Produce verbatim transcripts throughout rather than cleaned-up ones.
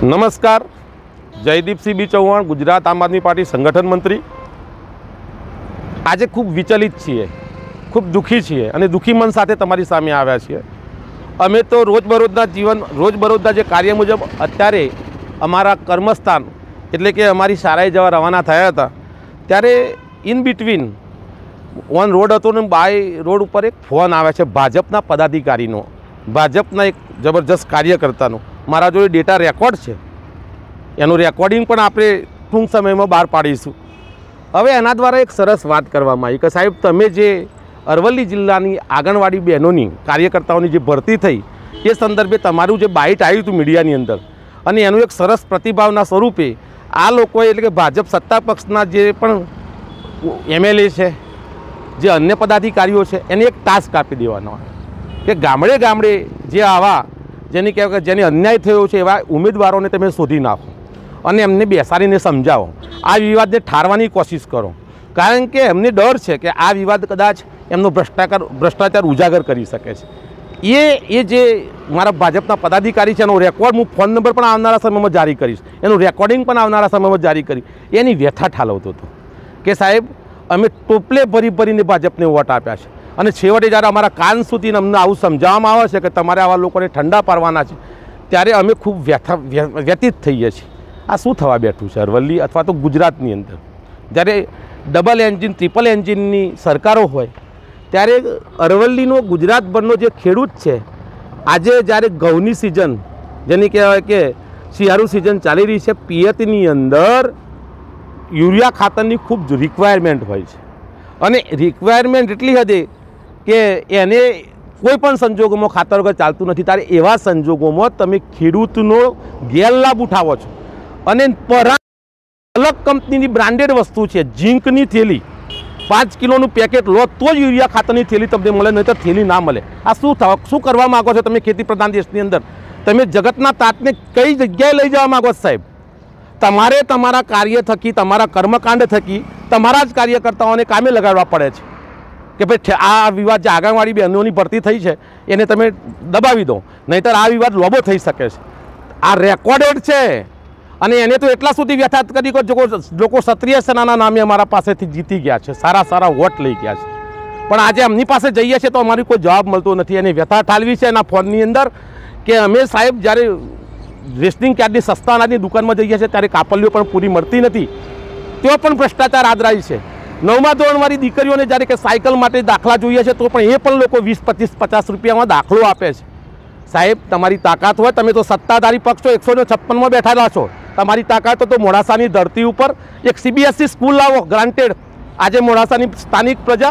નમસ્કાર, જયદીપસિંહ બી ચૌહાણ, ગુજરાત આમ આદમી પાર્ટી સંગઠન મંત્રી। આજે ખૂબ વિચલિત છીએ, ખૂબ દુઃખી છીએ અને દુઃખી મન સાથે તમારી સામે આવ્યા છીએ। અમે તો રોજબરોજના જીવન રોજબરોજના જે કાર્ય મુજબ અત્યારે અમારા કર્મસ્થાન એટલે કે અમારી શાળાએ જવા રવાના થયા હતા ત્યારે ઇન બિટવીન ઓન રોડ હતો ને બાય રોડ ઉપર એક ફોન આવે છે ભાજપના પદાધિકારીનો, ભાજપના એક જબરજસ્ત કાર્યકર્તાનો। મારા જોડે ડેટા રેકોર્ડ છે, એનું રેકોર્ડિંગ પણ આપણે ટૂંક સમયમાં બહાર પાડીશું। હવે એના દ્વારા એક સરસ વાત કરવામાં આવી કે સાહેબ તમે જે અરવલ્લી જિલ્લાની આંગણવાડી બહેનોની કાર્યકર્તાઓની જે ભરતી થઈ એ સંદર્ભે તમારું જે બાઇટ આવ્યું હતું મીડિયાની અંદર અને એનું એક સરસ પ્રતિભાવના સ્વરૂપે આ લોકોએ એટલે કે ભાજપ સત્તા પક્ષના જે પણ એમએલએ છે, જે અન્ય પદાધિકારીઓ છે, એને એક ટાસ્ક આપી દેવાનો કે ગામડે ગામડે જે આવા જેની કહેવાય કે જેને અન્યાય થયો છે એવા ઉમેદવારોને તમે શોધી નાખો અને એમને બેસાડીને સમજાવો, આ વિવાદને ઠારવાની કોશિશ કરો। કારણ કે એમને ડર છે કે આ વિવાદ કદાચ એમનો ભ્રષ્ટાચાર ભ્રષ્ટાચાર ઉજાગર કરી શકે છે। એ એ જે મારા ભાજપના પદાધિકારી છે એનો રેકોર્ડ હું ફોન નંબર પણ આવનારા સમયમાં જારી કરીશ, એનું રેકોર્ડિંગ પણ આવનારા સમયમાં જારી કરી એની વ્યથા ઠાલવતો હતો કે સાહેબ અમે ટોપલે ભરી ભરીને ભાજપને વોટ આપ્યા છે અને છેવટે જ્યારે અમારા કાન સુધીને અમને આવું સમજાવવામાં આવે છે કે તમારે આવા લોકોને ઠંડા પાડવાના છે ત્યારે અમે ખૂબ વ્યથા વ્યતીત થઈએ છીએ। આ શું થવા બેઠું છે અરવલ્લી અથવા તો ગુજરાતની અંદર? જ્યારે ડબલ એન્જિન ટ્રિપલ એન્જિનની સરકારો હોય ત્યારે અરવલ્લીનો ગુજરાતભરનો જે ખેડૂત છે આજે જ્યારે ઘઉંની સિઝન જેની કહેવાય કે શિયાળુ સિઝન ચાલી રહી છે, પિયતની અંદર યુરિયા ખાતરની ખૂબ રિક્વાયરમેન્ટ હોય છે અને રિક્વાયરમેન્ટ એટલી હદે કે એને કોઈ પણ સંજોગોમાં ખાતર વગર ચાલતું નથી। ત્યારે એવા સંજોગોમાં તમે ખેડૂતનો ગેરલાભ ઉઠાવો છો અને પરા અલગ કંપનીની બ્રાન્ડેડ વસ્તુ છે, ઝીંકની થેલી પાંચ કિલોનું પેકેટ લો તો જ યુરિયા ખાતરની થેલી તમને મળે, નહીં તો થેલી ના મળે। આ શું થવા શું કરવા માગો છો તમે ખેતી પ્રધાન દેશની અંદર? તમે જગતના તાતને કઈ જગ્યાએ લઈ જવા માગો છો સાહેબ? તમારે તમારા કાર્ય થકી, તમારા કર્મકાંડ થકી તમારા જ કાર્યકર્તાઓને કામે લગાડવા પડે છે કે ભાઈ આ વિવાદ જે આંગણવાડી બહેનોની ભરતી થઈ છે એને તમે દબાવી દો, નહીંતર આ વિવાદ લોબો થઈ શકે છે। આ રેકોર્ડેડ છે અને એને તો એટલા સુધી વ્યથાત કરી કે લોકો ક્ષત્રિય સેનાના નામે અમારા પાસેથી જીતી ગયા છે, સારા સારા વોટ લઈ ગયા છે, પણ આજે એમની પાસે જઈએ છીએ તો અમારી કોઈ જવાબ મળતો નથી। એને વ્યથા ઠાલવી છે એના ફોનની અંદર કે અમે સાહેબ જ્યારે રેશનિંગ કાર્ડની સસ્તા અનાજની દુકાનમાં જઈએ છીએ ત્યારે કાપલીઓ પણ પૂરી મળતી નથી, તેઓ પણ ભ્રષ્ટાચાર આદરાય છે। નવમા ધોરણવાળી દીકરીઓને જ્યારે કે સાયકલ માટે દાખલા જોઈએ છે તો પણ એ પણ લોકો વીસ પચીસ પચાસ રૂપિયામાં દાખલો આપે છે। સાહેબ તમારી તાકાત હોય, તમે તો સત્તાધારી પક્ષો એકસો ને છપ્પનમાં બેઠેલા છો, તમારી તાકાત તો મોડાસાની ધરતી ઉપર એક સીબીએસઈ સ્કૂલ લાવો ગ્રાન્ટેડ। આજે મોડાસાની સ્થાનિક પ્રજા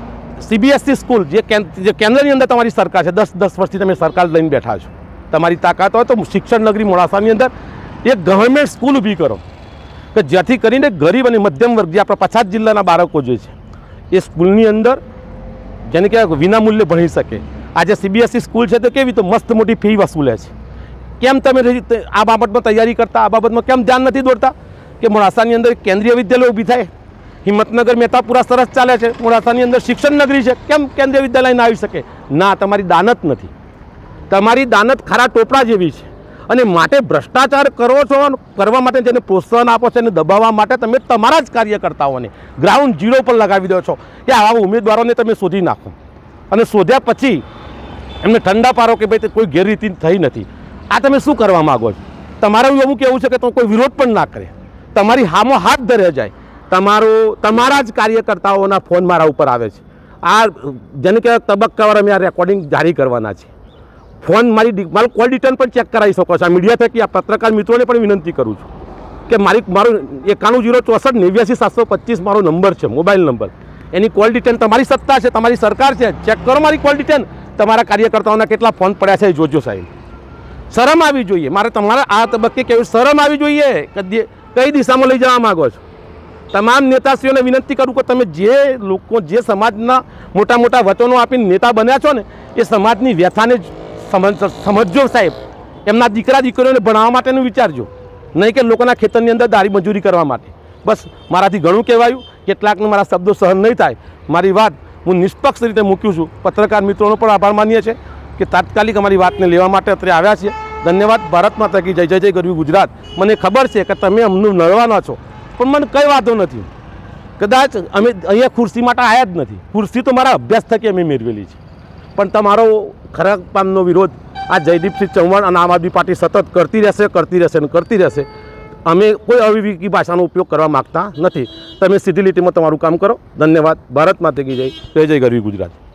સીબીએસઈ સ્કૂલ જે જે કેન્દ્રની અંદર તમારી સરકાર છે, દસ દસ વર્ષથી તમે સરકાર લઈને બેઠા છો, તમારી તાકાત હોય તો શિક્ષણ નગરી મોડાસાની અંદર એક ગવર્મેન્ટ સ્કૂલ ઊભી કરો કે જેથી કરીને ગરીબ અને મધ્યમ વર્ગ જે આપણા પછાત જિલ્લાના બાળકો જે છે એ સ્કૂલની અંદર જેને કહેવાય વિનામૂલ્યે ભણી શકે। આજે સીબીએસઈ સ્કૂલ છે તો કેવી તો મસ્ત મોટી ફી વસૂલે છે, કેમ તમે આ બાબતમાં તૈયારી કરતા, આ બાબતમાં કેમ ધ્યાન નથી દોરતા કે મોડાસાની અંદર કેન્દ્રીય વિદ્યાલય ઊભી થાય? હિંમતનગર મહેતાપુરા સરસ ચાલે છે, મોડાસાની અંદર શિક્ષણ નગરી છે, કેમ કેન્દ્રીય વિદ્યાલય ના આવી શકે? ના, તમારી દાનત નથી, તમારી દાનત ખારા ટોપરા જેવી છે અને માટે ભ્રષ્ટાચાર કરો છો, કરવા માટે જેને પ્રોત્સાહન આપો છો અને દબાવવા માટે તમે તમારા જ કાર્યકર્તાઓને ગ્રાઉન્ડ ઝીરો પર લગાવી દો છો કે આવા ઉમેદવારોને તમે શોધી નાખો અને શોધ્યા પછી એમને ઠંડા પાડો કે ભાઈ કોઈ ગેરરીતિ થઈ નથી। આ તમે શું કરવા માગો છો? તમારું એવું કહેવું છે કે તો કોઈ વિરોધ પણ ના કરે, તમારી હામો હાથ ધરે જાય, તમારો તમારા જ કાર્યકર્તાઓના ફોન મારા ઉપર આવે છે। આ જેને કહેવાય તબક્કાવાર અમે આ રેકોર્ડિંગ જારી કરવાના છે। ફોન મારી મારું કોલ ડિટેલ પણ ચેક કરાવી શકો છો। આ મીડિયા થકી આ પત્રકાર મિત્રોને પણ વિનંતી કરું છું કે મારી મારું એકાણું જીરો ચોસઠ નેવ્યાસી સાતસો પચીસ મારો નંબર છે, મોબાઈલ નંબર, એની કોલ ડિટેલ તમારી સત્તા છે, તમારી સરકાર છે, ચેક કરો મારી કોલ ડિટેલ, તમારા કાર્યકર્તાઓના કેટલા ફોન પડ્યા છે એ જોજો સાહેબ। શરમ આવી જોઈએ, મારે તમારા આ તબક્કે કેવું શરમ આવી જોઈએ કે કઈ દિશામાં લઈ જવા માગો છો? તમામ નેતાશ્રીઓને વિનંતી કરું કે તમે જે લોકો જે સમાજના મોટા મોટા વચનો આપીને નેતા બન્યા છો ને એ સમાજની વ્યથાને સમજજો સાહેબ, એમના દીકરા દીકરીઓને ભણાવવા માટેનું વિચારજો, નહીં કે લોકોના ખેતરની અંદર દારી મજૂરી કરવા માટે। બસ મારાથી ઘણું કહેવાયું, કેટલાકને મારા શબ્દો સહન નહીં થાય, મારી વાત હું નિષ્પક્ષ રીતે મૂક્યું છું। પત્રકાર મિત્રોનો પણ આભાર માનીએ છીએ કે તાત્કાલિક અમારી વાતને લેવા માટે અત્રે આવ્યા છીએ ધન્યવાદ. ભારત માતા કી જય. જય જય ગરવી ગુજરાત. મને ખબર છે કે તમે અમને નડવાના છો, પણ મને કંઈ વાંધો નથી. કદાચ અમે અહીંયા ખુરશી માટે આવ્યા જ નથી. ખુરશી તો મારા અભ્યાસ થકી અમે મેળવેલી છે. પણ તમારો ખરાબ પાનનો વિરોધ આ જયદીપસિંહ ચૌહાણ અને આમ આદમી પાર્ટી સતત કરતી રહેશે કરતી રહેશે અને કરતી રહેશે. અમે કોઈ અવિવેકી ભાષાનો ઉપયોગ કરવા માગતા નથી. તમે સીધી લીટીમાં તમારું કામ કરો. ધન્યવાદ. ભારત માતા કી જય. જય જય ગરવી ગુજરાત.